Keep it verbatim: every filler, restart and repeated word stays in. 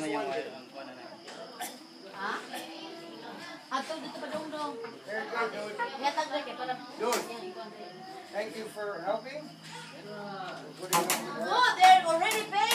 yung ang kuha na. Ha? Ato dito pa dong dong. Very good, dude. Yatag na kay para. Dude, thank you for helping. Oh, they're already paid.